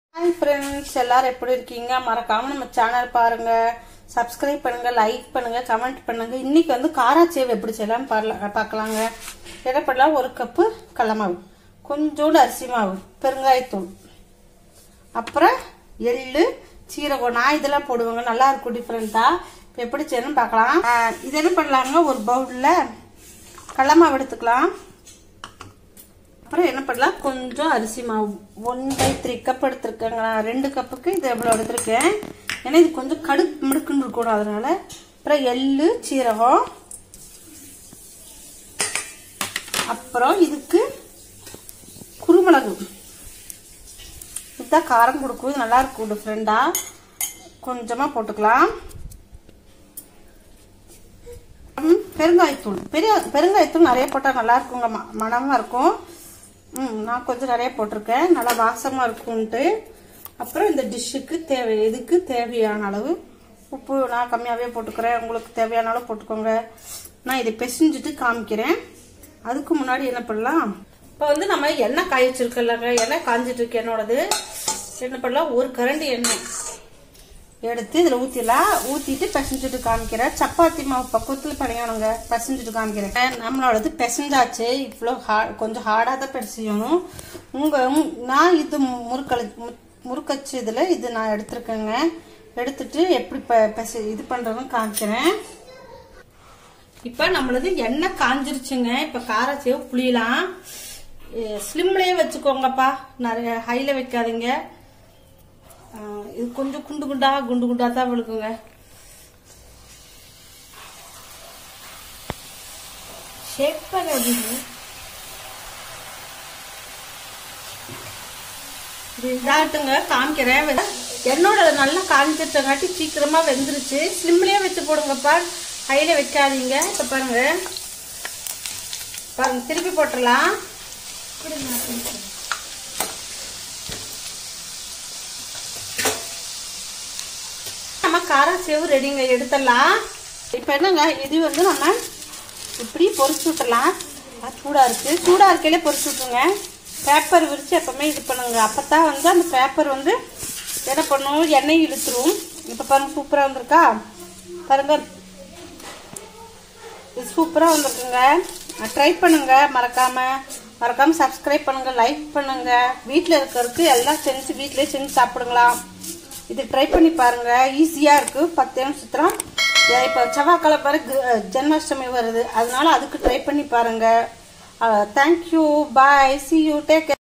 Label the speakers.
Speaker 1: Hi friends, எல்லாரும் எப்படி இருக்கீங்க? மறக்காம நம்ம சேனல் பாருங்க, சப்ஸ்கிரைப் பண்ணுங்க, லைக் பண்ணுங்க, கமெண்ட் பண்ணுங்க. இன்னைக்கு வந்து காராச்சேவ் எப்படி செய்யலாம் பார்க்கலாங்க. என்ன பண்ணலாம்? 1 கப் கடலை மாவு, கொஞ்சோண்டு அரிசி மாவு, பெருங்காயத்தூள், அப்புறம் எள்ளு, சீரகம். நான் இதெல்லாம் போடுவாங்க, நல்லா இருக்கும் டிஃபரெண்டா. இப்போ எப்படி செய்யணும்னு பார்க்கலாம். இது என்ன பண்ணலாங்க? ஒரு பவுல்ல கடலை மாவு எடுத்துக்கலாம். அப்புறம் என்ன பண்ணலாம்? கொஞ்சம் அரிசி மாவு 1/3 கப் எடுத்துருக்கேங்க. நான் 2 கப்புக்கு இது எவ்வளோ எடுத்துருக்கேன். ஏன்னா இது கொஞ்சம் கடுக்கு முடுக்குன்னு இருக்கணும், அதனால. அப்புறம் எள்ளு, சீரகம், அப்புறம் இதுக்கு குருமிளகு. இதுதான் காரம் கொடுக்கும், நல்லா இருக்கும் டிஃப்ரெண்டா. கொஞ்சமாக போட்டுக்கலாம். பெருங்காயத்தூள், பெருங்காயத்தூள் நிறைய போட்டால் நல்லா இருக்குங்க, மனமாக இருக்கும். நான் கொஞ்சம் நிறைய போட்டிருக்கேன், நல்லா வாசமாக இருக்கும்ன்ட்டு. அப்புறம் இந்த டிஷ்ஷுக்கு இதுக்கு தேவையான அளவு உப்பு நான் கம்மியாகவே போட்டுக்கிறேன். உங்களுக்கு தேவையான அளவு போட்டுக்கோங்க. நான் இதை பிசைஞ்சிட்டு காமிக்கிறேன். அதுக்கு முன்னாடி என்ன பண்ணலாம்? இப்போ வந்து நம்ம எண்ணெய் காய வச்சிருக்கலாங்க, எண்ணெய் காஞ்சிட்டு இருக்கு என்னோடது. என்ன பண்ணலாம்? 1 கரண்டி எண்ணெய் எடுத்து இதில் ஊற்றிடலாம். ஊற்றிட்டு பிசைஞ்சிட்டு காமிக்கிறேன். சப்பாத்தி மாவு பக்குவத்தில் பணியானுங்க, பிசைஞ்சிட்டு காமிக்கிறேன். நம்மளோடது பிசைஞ்சாச்சு. இவ்வளோ கொஞ்சம் ஹார்டாக தான் பிசையணும். நான் இது முறுக்கச்சு இதில் இது நான் எடுத்துருக்கேங்க. எடுத்துட்டு எப்படி இது பண்ணுறதுன்னு காமிக்கிறேன். இப்போ நம்மளது எண்ணெய் காஞ்சிருச்சுங்க. இப்போ காராச்சேவ் புளியலாம். ஸ்லிம்லேயே வச்சுக்கோங்கப்பா, நிறைய ஹையில் வைக்காதீங்க. இது கொஞ்சம் குண்டு குண்டா தான் விழுக்குங்க. ஷேக் பண்ண இதாட்டுங்க, காமிக்கிறேன். என்னோட நல்லா காமிச்சிட்டங்காட்டி சீக்கிரமா வெந்துருச்சு. ஸ்லிம்லயே வச்சு போடுங்கப்பா, ஹைல வைக்காதீங்க. இப்ப பாருங்க, திருப்பி போட்டுடலாம். நம்ம காராச்சேவ் ரெடிங்க, எடுத்துடலாம். இப்போ என்னங்க, இது வந்து நம்ம இப்படி பொரிச்சு விட்டுலாம். சூடா இருக்கையில பொரிச்சு விட்டுருங்க. பேப்பர் விரிச்சு எப்பவுமே இது பண்ணுங்க. அப்பதான் வந்து அந்த பேப்பர் வந்து என்ன பண்ணும், எண்ணெய் இழுத்துரும். இப்போ பாருங்க, சூப்பரா வந்திருக்கா பாருங்க. இது சூப்பரா வந்திருக்குங்க. ட்ரை பண்ணுங்க. மறக்காம சப்ஸ்கிரைப் பண்ணுங்க, லைக் பண்ணுங்க. வீட்டில் இருக்கிறதுக்கு எல்லாம் வீட்டிலே செஞ்சு சாப்பிடுங்களாம். இது ட்ரை பண்ணி பாருங்க, ஈஸியா இருக்கு. 10 நிமிஷத்துல. இப்போ செவ்வாய்க்கிழமை பிறகு ஜென்மாஷ்டமி வருது, அதனால அதுக்கு ட்ரை பண்ணி பாருங்க. Thank you, bye, see you, take care.